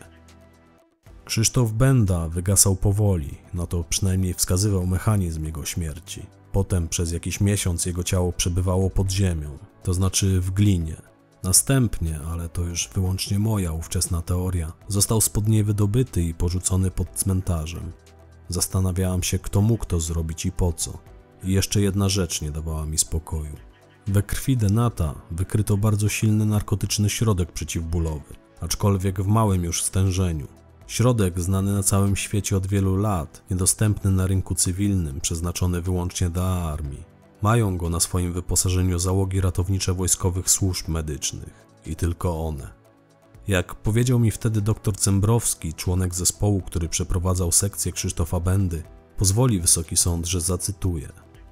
Krzysztof Benda wygasał powoli, na to przynajmniej wskazywał mechanizm jego śmierci. Potem przez jakiś miesiąc jego ciało przebywało pod ziemią, to znaczy w glinie. Następnie, ale to już wyłącznie moja ówczesna teoria, został spod niej wydobyty i porzucony pod cmentarzem. Zastanawiałam się, kto mógł to zrobić i po co. I jeszcze jedna rzecz nie dawała mi spokoju. We krwi Denata wykryto bardzo silny narkotyczny środek przeciwbólowy, aczkolwiek w małym już stężeniu. Środek znany na całym świecie od wielu lat, niedostępny na rynku cywilnym, przeznaczony wyłącznie dla armii. Mają go na swoim wyposażeniu załogi ratownicze wojskowych służb medycznych i tylko one. Jak powiedział mi wtedy dr Cembrowski, członek zespołu, który przeprowadzał sekcję Krzysztofa Bendy, pozwoli Wysoki Sąd, że zacytuję.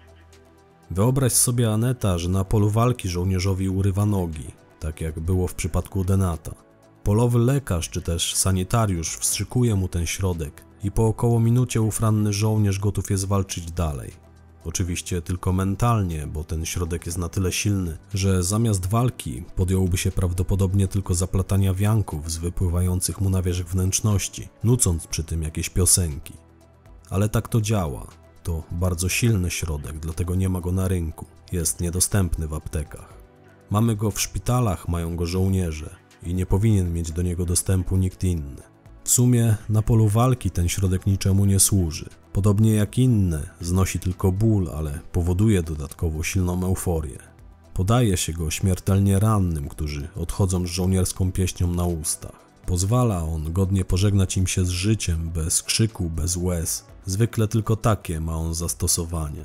Wyobraź sobie, Aneta, że na polu walki żołnierzowi urywa nogi, tak jak było w przypadku Denata. Polowy lekarz czy też sanitariusz wstrzykuje mu ten środek i po około minucie ów ranny żołnierz gotów jest walczyć dalej. Oczywiście tylko mentalnie, bo ten środek jest na tyle silny, że zamiast walki podjąłby się prawdopodobnie tylko zaplatania wianków z wypływających mu na wierzch wnętrzności, nucąc przy tym jakieś piosenki. Ale tak to działa. To bardzo silny środek, dlatego nie ma go na rynku. Jest niedostępny w aptekach. Mamy go w szpitalach, mają go żołnierze i nie powinien mieć do niego dostępu nikt inny. W sumie na polu walki ten środek niczemu nie służy. Podobnie jak inne, znosi tylko ból, ale powoduje dodatkowo silną euforię. Podaje się go śmiertelnie rannym, którzy odchodzą z żołnierską pieśnią na ustach. Pozwala on godnie pożegnać im się z życiem, bez krzyku, bez łez. Zwykle tylko takie ma on zastosowanie.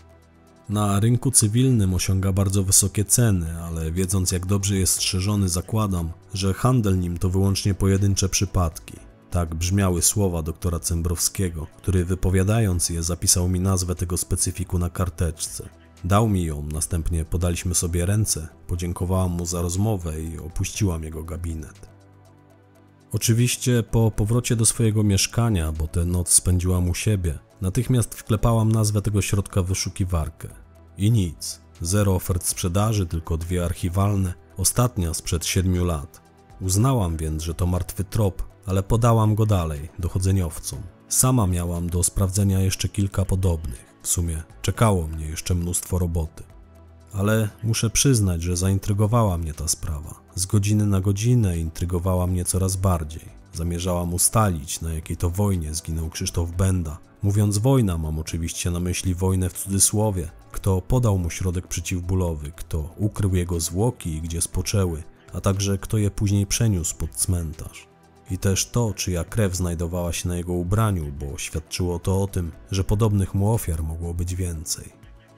Na rynku cywilnym osiąga bardzo wysokie ceny, ale wiedząc jak dobrze jest strzeżony, zakładam, że handel nim to wyłącznie pojedyncze przypadki. Tak brzmiały słowa doktora Cembrowskiego, który wypowiadając je zapisał mi nazwę tego specyfiku na karteczce. Dał mi ją, następnie podaliśmy sobie ręce, podziękowałam mu za rozmowę i opuściłam jego gabinet. Oczywiście po powrocie do swojego mieszkania, bo tę noc spędziłam u siebie, natychmiast wklepałam nazwę tego środka w wyszukiwarkę. I nic. 0 ofert sprzedaży, tylko 2 archiwalne, ostatnia sprzed 7 lat. Uznałam więc, że to martwy trop, ale podałam go dalej, dochodzeniowcom. Sama miałam do sprawdzenia jeszcze kilka podobnych. W sumie czekało mnie jeszcze mnóstwo roboty. Ale muszę przyznać, że zaintrygowała mnie ta sprawa. Z godziny na godzinę intrygowała mnie coraz bardziej. Zamierzałam ustalić, na jakiej to wojnie zginął Krzysztof Benda. Mówiąc wojna, mam oczywiście na myśli wojnę w cudzysłowie. Kto podał mu środek przeciwbólowy, kto ukrył jego zwłoki i gdzie spoczęły, a także kto je później przeniósł pod cmentarz. I też to, czyja krew znajdowała się na jego ubraniu, bo świadczyło to o tym, że podobnych mu ofiar mogło być więcej.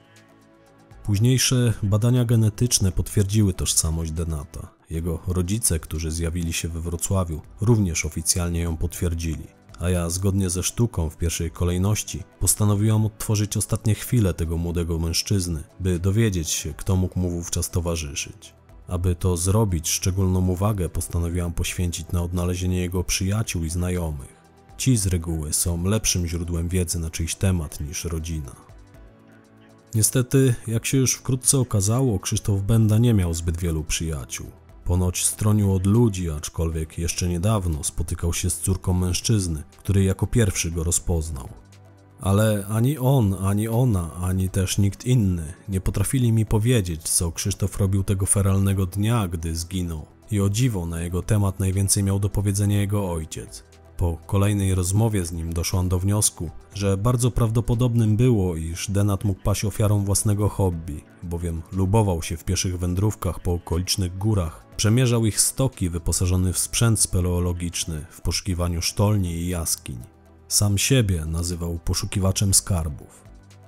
Późniejsze badania genetyczne potwierdziły tożsamość Denata. Jego rodzice, którzy zjawili się we Wrocławiu, również oficjalnie ją potwierdzili. A ja, zgodnie ze sztuką w pierwszej kolejności, postanowiłam odtworzyć ostatnie chwile tego młodego mężczyzny, by dowiedzieć się, kto mógł mu wówczas towarzyszyć. Aby to zrobić, szczególną uwagę postanowiłam poświęcić na odnalezienie jego przyjaciół i znajomych. Ci z reguły są lepszym źródłem wiedzy na czyjś temat niż rodzina. Niestety, jak się już wkrótce okazało, Krzysztof Benda nie miał zbyt wielu przyjaciół. Ponoć stronił od ludzi, aczkolwiek jeszcze niedawno spotykał się z córką mężczyzny, który jako pierwszy go rozpoznał. Ale ani on, ani ona, ani też nikt inny nie potrafili mi powiedzieć, co Krzysztof robił tego feralnego dnia, gdy zginął. I o dziwo, na jego temat najwięcej miał do powiedzenia jego ojciec. Po kolejnej rozmowie z nim doszłam do wniosku, że bardzo prawdopodobnym było, iż Denat mógł paść ofiarą własnego hobby, bowiem lubował się w pieszych wędrówkach po okolicznych górach, przemierzał ich stoki wyposażony w sprzęt speleologiczny w poszukiwaniu sztolni i jaskiń. Sam siebie nazywał poszukiwaczem skarbów.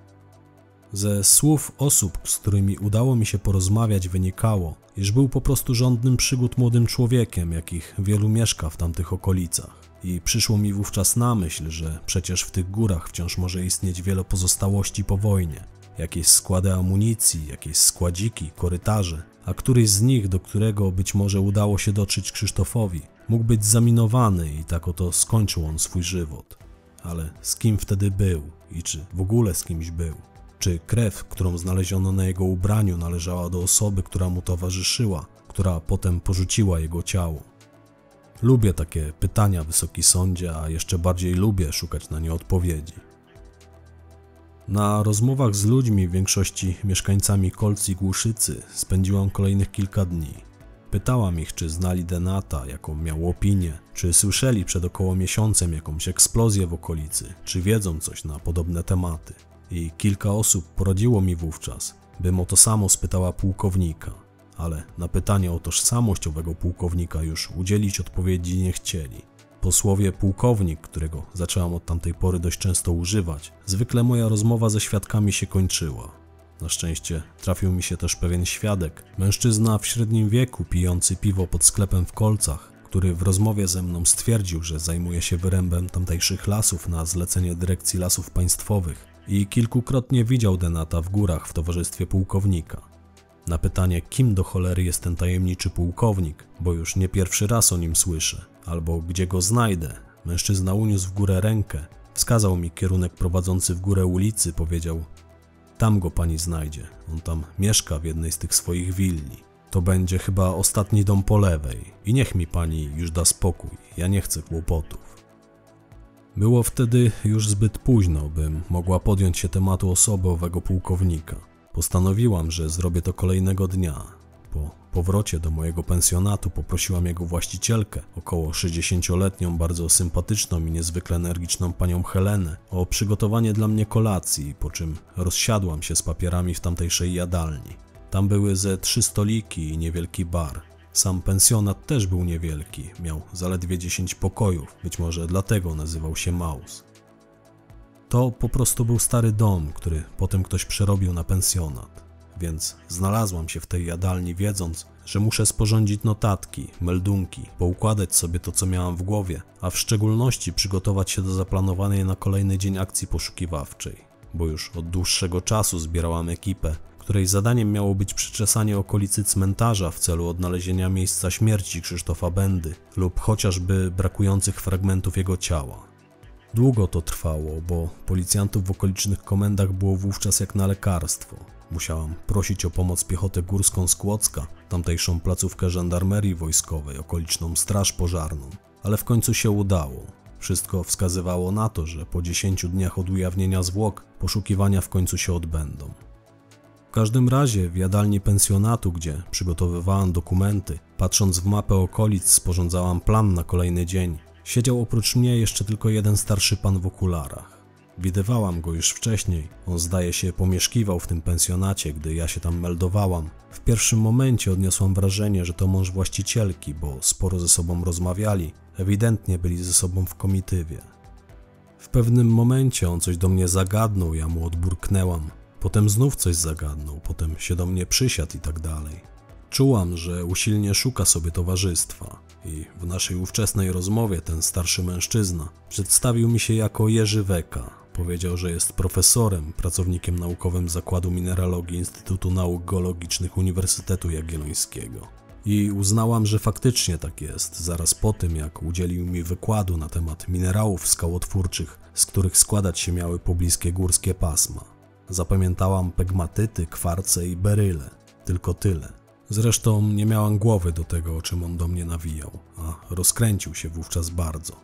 Ze słów osób, z którymi udało mi się porozmawiać, wynikało, iż był po prostu żądnym przygód młodym człowiekiem, jakich wielu mieszka w tamtych okolicach. I przyszło mi wówczas na myśl, że przecież w tych górach wciąż może istnieć wiele pozostałości po wojnie. Jakieś składy amunicji, jakieś składziki, korytarze, a któryś z nich, do którego być może udało się dotrzeć Krzysztofowi, mógł być zaminowany i tak oto skończył on swój żywot. Ale z kim wtedy był i czy w ogóle z kimś był? Czy krew, którą znaleziono na jego ubraniu, należała do osoby, która mu towarzyszyła, która potem porzuciła jego ciało? Lubię takie pytania, Wysoki Sądzie, a jeszcze bardziej lubię szukać na nie odpowiedzi. Na rozmowach z ludźmi, w większości mieszkańcami Kolc i Głuszycy, spędziłam kolejnych kilka dni. Pytałam ich, czy znali Denata, jaką miał opinię, czy słyszeli przed około miesiącem jakąś eksplozję w okolicy, czy wiedzą coś na podobne tematy. I kilka osób poradziło mi wówczas, bym o to samo spytała pułkownika, ale na pytanie o tożsamość owego pułkownika już udzielić odpowiedzi nie chcieli. Po słowie pułkownik, którego zaczęłam od tamtej pory dość często używać, zwykle moja rozmowa ze świadkami się kończyła. Na szczęście trafił mi się też pewien świadek, mężczyzna w średnim wieku pijący piwo pod sklepem w Kolcach, który w rozmowie ze mną stwierdził, że zajmuje się wyrębem tamtejszych lasów na zlecenie Dyrekcji Lasów Państwowych i kilkukrotnie widział Denata w górach w towarzystwie pułkownika. Na pytanie, kim do cholery jest ten tajemniczy pułkownik, bo już nie pierwszy raz o nim słyszę, albo gdzie go znajdę, mężczyzna uniósł w górę rękę, wskazał mi kierunek prowadzący w górę ulicy, powiedział: tam go pani znajdzie, on tam mieszka w jednej z tych swoich willi. To będzie chyba ostatni dom po lewej i niech mi pani już da spokój, ja nie chcę kłopotów. Było wtedy już zbyt późno, bym mogła podjąć się tematu osoby owego pułkownika. Postanowiłam, że zrobię to kolejnego dnia. Po powrocie do mojego pensjonatu poprosiłam jego właścicielkę, około 60-letnią, bardzo sympatyczną i niezwykle energiczną panią Helenę, o przygotowanie dla mnie kolacji, po czym rozsiadłam się z papierami w tamtejszej jadalni. Tam były ze 3 stoliki i niewielki bar. Sam pensjonat też był niewielki, miał zaledwie 10 pokojów, być może dlatego nazywał się Maus. To po prostu był stary dom, który potem ktoś przerobił na pensjonat, więc znalazłam się w tej jadalni, wiedząc, że muszę sporządzić notatki, meldunki, poukładać sobie to, co miałam w głowie, a w szczególności przygotować się do zaplanowanej na kolejny dzień akcji poszukiwawczej, bo już od dłuższego czasu zbierałam ekipę, której zadaniem miało być przeczesanie okolicy cmentarza w celu odnalezienia miejsca śmierci Krzysztofa Bendy lub chociażby brakujących fragmentów jego ciała. Długo to trwało, bo policjantów w okolicznych komendach było wówczas jak na lekarstwo. Musiałam prosić o pomoc piechotę górską z Kłodzka, tamtejszą placówkę żandarmerii wojskowej, okoliczną straż pożarną, ale w końcu się udało. Wszystko wskazywało na to, że po 10 dniach od ujawnienia zwłok poszukiwania w końcu się odbędą. W każdym razie w jadalni pensjonatu, gdzie przygotowywałam dokumenty, patrząc w mapę okolic, sporządzałam plan na kolejny dzień. Siedział oprócz mnie jeszcze tylko jeden starszy pan w okularach. Widywałam go już wcześniej, on zdaje się pomieszkiwał w tym pensjonacie, gdy ja się tam meldowałam. W pierwszym momencie odniosłam wrażenie, że to mąż właścicielki, bo sporo ze sobą rozmawiali, ewidentnie byli ze sobą w komitywie. W pewnym momencie on coś do mnie zagadnął, ja mu odburknęłam. Potem znów coś zagadnął, potem się do mnie przysiadł i tak dalej. Czułam, że usilnie szuka sobie towarzystwa i w naszej ówczesnej rozmowie ten starszy mężczyzna przedstawił mi się jako Jerzy Weka. Powiedział, że jest profesorem, pracownikiem naukowym Zakładu Mineralogii Instytutu Nauk Geologicznych Uniwersytetu Jagiellońskiego. I uznałam, że faktycznie tak jest, zaraz po tym jak udzielił mi wykładu na temat minerałów skałotwórczych, z których składać się miały pobliskie górskie pasma. Zapamiętałam pegmatyty, kwarce i beryle. Tylko tyle. Zresztą nie miałam głowy do tego, o czym on do mnie nawijał, a rozkręcił się wówczas bardzo.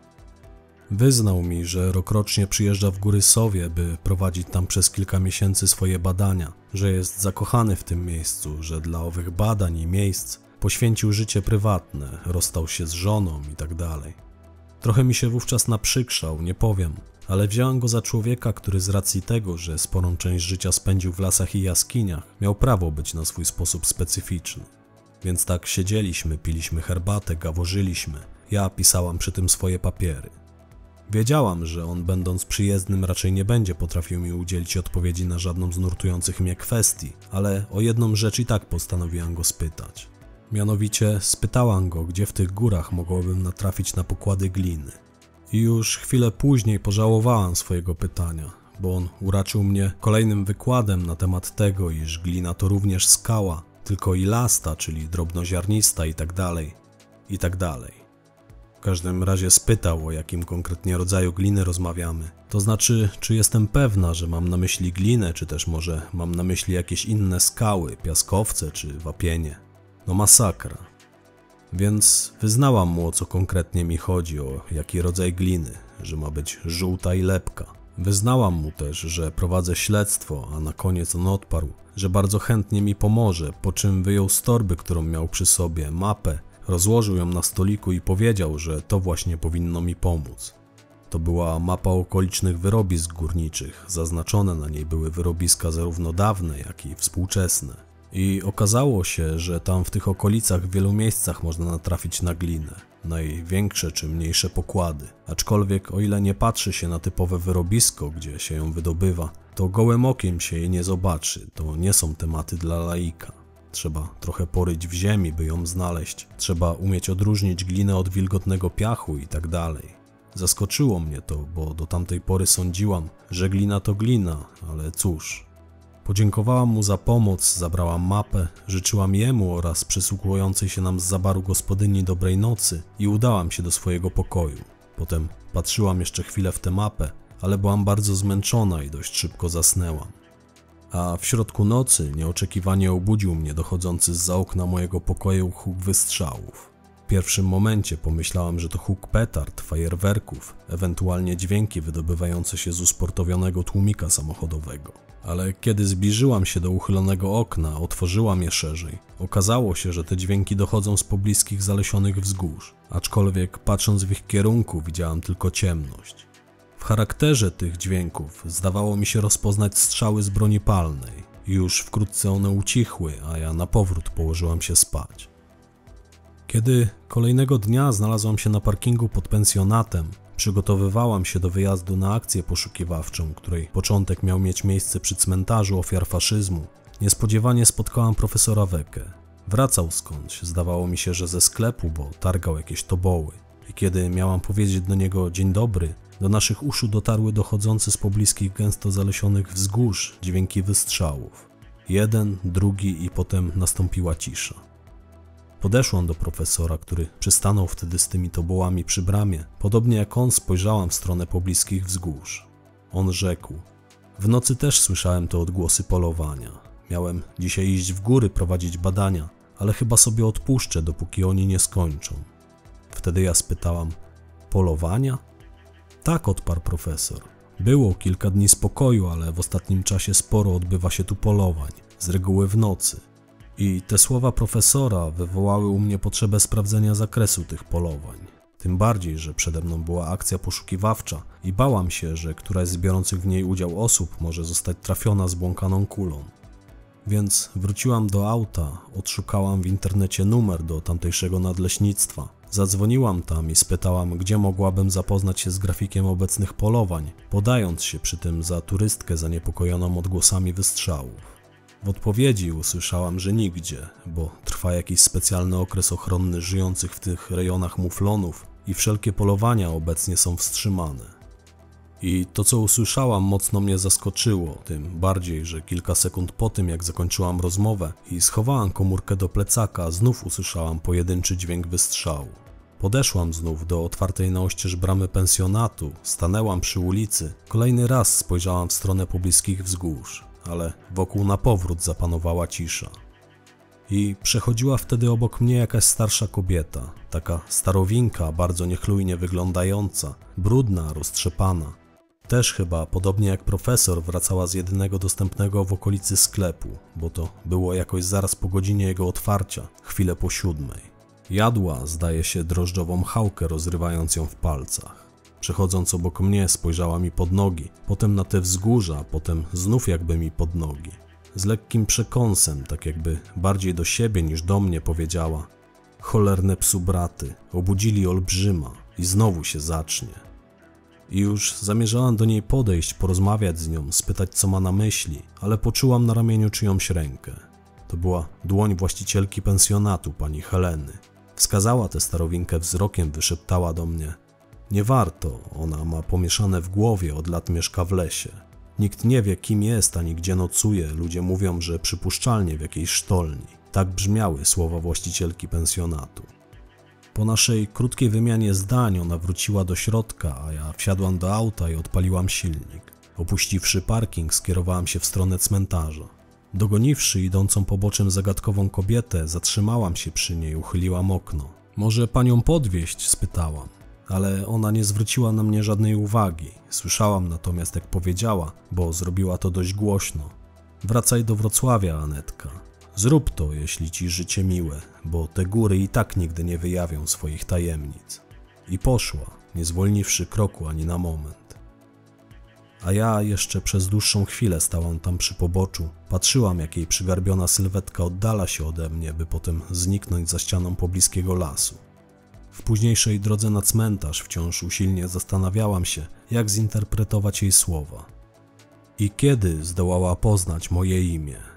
Wyznał mi, że rokrocznie przyjeżdża w Góry Sowie, by prowadzić tam przez kilka miesięcy swoje badania, że jest zakochany w tym miejscu, że dla owych badań i miejsc poświęcił życie prywatne, rozstał się z żoną i tak dalej. Trochę mi się wówczas naprzykrzał, nie powiem, ale wziąłem go za człowieka, który z racji tego, że sporą część życia spędził w lasach i jaskiniach, miał prawo być na swój sposób specyficzny. Więc tak siedzieliśmy, piliśmy herbatę, gaworzyliśmy, ja pisałam przy tym swoje papiery. Wiedziałam, że on będąc przyjezdnym raczej nie będzie potrafił mi udzielić odpowiedzi na żadną z nurtujących mnie kwestii, ale o jedną rzecz i tak postanowiłam go spytać. Mianowicie spytałam go, gdzie w tych górach mogłabym natrafić na pokłady gliny. I już chwilę później pożałowałam swojego pytania, bo on uraczył mnie kolejnym wykładem na temat tego, iż glina to również skała, tylko ilasta, czyli drobnoziarnista i tak dalej, i tak dalej. W każdym razie spytał, o jakim konkretnie rodzaju gliny rozmawiamy. To znaczy, czy jestem pewna, że mam na myśli glinę, czy też może mam na myśli jakieś inne skały, piaskowce czy wapienie. No masakra. Więc wyznałam mu, o co konkretnie mi chodzi, o jaki rodzaj gliny, że ma być żółta i lepka. Wyznałam mu też, że prowadzę śledztwo, a na koniec on odparł, że bardzo chętnie mi pomoże, po czym wyjął z torby, którą miał przy sobie, mapę, rozłożył ją na stoliku i powiedział, że to właśnie powinno mi pomóc. To była mapa okolicznych wyrobisk górniczych, zaznaczone na niej były wyrobiska zarówno dawne, jak i współczesne. I okazało się, że tam w tych okolicach w wielu miejscach można natrafić na glinę, na jej większe czy mniejsze pokłady. Aczkolwiek o ile nie patrzy się na typowe wyrobisko, gdzie się ją wydobywa, to gołym okiem się jej nie zobaczy, to nie są tematy dla laika. Trzeba trochę poryć w ziemi, by ją znaleźć, trzeba umieć odróżnić glinę od wilgotnego piachu i tak dalej. Zaskoczyło mnie to, bo do tamtej pory sądziłam, że glina to glina, ale cóż... Podziękowałam mu za pomoc, zabrałam mapę, życzyłam jemu oraz przysłuchującej się nam z zabaru gospodyni dobrej nocy i udałam się do swojego pokoju. Potem patrzyłam jeszcze chwilę w tę mapę, ale byłam bardzo zmęczona i dość szybko zasnęłam. A w środku nocy nieoczekiwanie obudził mnie dochodzący zza okna mojego pokoju huk wystrzałów. pierwszym momencie pomyślałam, że to huk petard, fajerwerków, ewentualnie dźwięki wydobywające się z usportowionego tłumika samochodowego. Ale kiedy zbliżyłam się do uchylonego okna, otworzyłam je szerzej. Okazało się, że te dźwięki dochodzą z pobliskich zalesionych wzgórz, aczkolwiek patrząc w ich kierunku widziałam tylko ciemność. W charakterze tych dźwięków zdawało mi się rozpoznać strzały z broni palnej. Już wkrótce one ucichły, a ja na powrót położyłam się spać. Kiedy kolejnego dnia znalazłam się na parkingu pod pensjonatem, przygotowywałam się do wyjazdu na akcję poszukiwawczą, której początek miał mieć miejsce przy cmentarzu ofiar faszyzmu. Niespodziewanie spotkałam profesora Wekę. Wracał skądś, zdawało mi się, że ze sklepu, bo targał jakieś toboły. I kiedy miałam powiedzieć do niego dzień dobry, do naszych uszu dotarły dochodzące z pobliskich gęsto zalesionych wzgórz dźwięki wystrzałów. Jeden, drugi i potem nastąpiła cisza. Podeszłam do profesora, który przystanął wtedy z tymi tobołami przy bramie. Podobnie jak on spojrzałam w stronę pobliskich wzgórz. On rzekł: w nocy też słyszałem te odgłosy polowania. Miałem dzisiaj iść w góry prowadzić badania, ale chyba sobie odpuszczę, dopóki oni nie skończą. Wtedy ja spytałam: polowania? Tak, odparł profesor. Było kilka dni spokoju, ale w ostatnim czasie sporo odbywa się tu polowań, z reguły w nocy. I te słowa profesora wywołały u mnie potrzebę sprawdzenia zakresu tych polowań. Tym bardziej, że przede mną była akcja poszukiwawcza i bałam się, że któraś z biorących w niej udział osób może zostać trafiona zbłąkaną kulą. Więc wróciłam do auta, odszukałam w internecie numer do tamtejszego nadleśnictwa. Zadzwoniłam tam i spytałam, gdzie mogłabym zapoznać się z grafikiem obecnych polowań, podając się przy tym za turystkę zaniepokojoną odgłosami wystrzałów. W odpowiedzi usłyszałam, że nigdzie, bo trwa jakiś specjalny okres ochronny żyjących w tych rejonach muflonów i wszelkie polowania obecnie są wstrzymane. I to, co usłyszałam, mocno mnie zaskoczyło, tym bardziej, że kilka sekund po tym, jak zakończyłam rozmowę i schowałam komórkę do plecaka, znów usłyszałam pojedynczy dźwięk wystrzału. Podeszłam znów do otwartej na oścież bramy pensjonatu, stanęłam przy ulicy, kolejny raz spojrzałam w stronę pobliskich wzgórz, ale wokół na powrót zapanowała cisza. I przechodziła wtedy obok mnie jakaś starsza kobieta, taka starowinka, bardzo niechlujnie wyglądająca, brudna, roztrzepana. Też chyba, podobnie jak profesor, wracała z jedynego dostępnego w okolicy sklepu, bo to było jakoś zaraz po godzinie jego otwarcia, chwilę po 7. Jadła, zdaje się, drożdżową chałkę, rozrywając ją w palcach. Przechodząc obok mnie, spojrzała mi pod nogi, potem na te wzgórza, potem znów jakby mi pod nogi. Z lekkim przekąsem, tak jakby bardziej do siebie niż do mnie, powiedziała: cholerne psubraty, obudzili olbrzyma i znowu się zacznie. I już zamierzałam do niej podejść, porozmawiać z nią, spytać, co ma na myśli, ale poczułam na ramieniu czyjąś rękę. To była dłoń właścicielki pensjonatu, pani Heleny. Wskazała tę starowinkę wzrokiem, wyszeptała do mnie: nie warto, ona ma pomieszane w głowie, od lat mieszka w lesie. Nikt nie wie, kim jest ani gdzie nocuje, ludzie mówią, że przypuszczalnie w jakiejś sztolni. Tak brzmiały słowa właścicielki pensjonatu. Po naszej krótkiej wymianie zdań ona wróciła do środka, a ja wsiadłam do auta i odpaliłam silnik. Opuściwszy parking, skierowałam się w stronę cmentarza. Dogoniwszy idącą poboczem zagadkową kobietę, zatrzymałam się przy niej, uchyliłam okno. Może panią podwieźć? Spytałam. Ale ona nie zwróciła na mnie żadnej uwagi. Słyszałam natomiast, jak powiedziała, bo zrobiła to dość głośno: wracaj do Wrocławia, Anetka. Zrób to, jeśli ci życie miłe, bo te góry i tak nigdy nie wyjawią swoich tajemnic. I poszła, nie zwolniwszy kroku ani na moment. A ja jeszcze przez dłuższą chwilę stałam tam przy poboczu, patrzyłam, jak jej przygarbiona sylwetka oddala się ode mnie, by potem zniknąć za ścianą pobliskiego lasu. W późniejszej drodze na cmentarz wciąż usilnie zastanawiałam się, jak zinterpretować jej słowa. I kiedy zdołała poznać moje imię?